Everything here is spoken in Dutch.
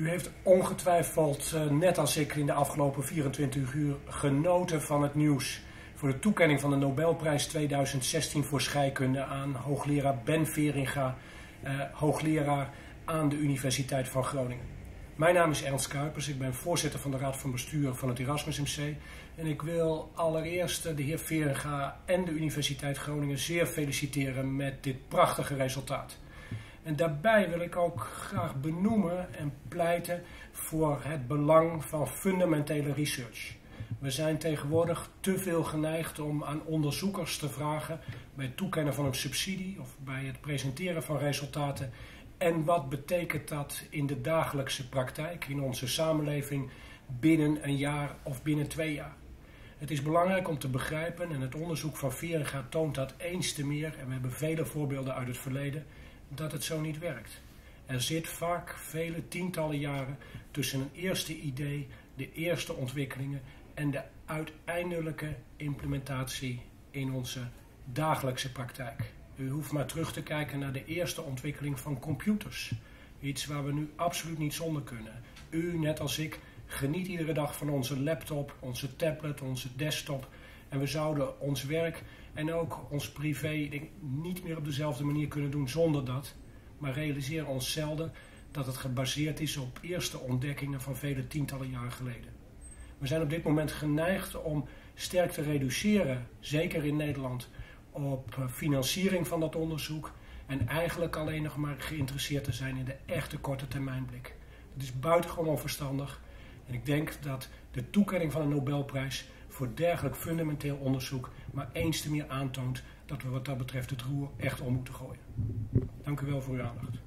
U heeft ongetwijfeld, net als ik in de afgelopen 24 uur, genoten van het nieuws voor de toekenning van de Nobelprijs 2016 voor scheikunde aan hoogleraar Ben Veringa, hoogleraar aan de Universiteit van Groningen. Mijn naam is Ernst Kuipers, ik ben voorzitter van de Raad van Bestuur van het Erasmus MC en ik wil allereerst de heer Veringa en de Universiteit Groningen zeer feliciteren met dit prachtige resultaat. En daarbij wil ik ook graag benoemen en pleiten voor het belang van fundamentele research. We zijn tegenwoordig te veel geneigd om aan onderzoekers te vragen bij het toekennen van een subsidie of bij het presenteren van resultaten. En wat betekent dat in de dagelijkse praktijk, in onze samenleving, binnen een jaar of binnen 2 jaar? Het is belangrijk om te begrijpen, en het onderzoek van Veringa toont dat eens te meer, en we hebben vele voorbeelden uit het verleden, dat het zo niet werkt. Er zit vaak vele tientallen jaren tussen een eerste idee, de eerste ontwikkelingen en de uiteindelijke implementatie in onze dagelijkse praktijk. U hoeft maar terug te kijken naar de eerste ontwikkeling van computers. Iets waar we nu absoluut niet zonder kunnen. U, net als ik, geniet iedere dag van onze laptop, onze tablet, onze desktop. En we zouden ons werk en ook ons privé niet meer op dezelfde manier kunnen doen zonder dat. Maar realiseren ons zelden dat het gebaseerd is op eerste ontdekkingen van vele tientallen jaren geleden. We zijn op dit moment geneigd om sterk te reduceren, zeker in Nederland, op financiering van dat onderzoek en eigenlijk alleen nog maar geïnteresseerd te zijn in de echte korte termijnblik. Het is buitengewoon onverstandig en ik denk dat de toekenning van een Nobelprijs voor dergelijk fundamenteel onderzoek maar eens te meer aantoont dat we wat dat betreft het roer echt om moeten gooien. Dank u wel voor uw aandacht.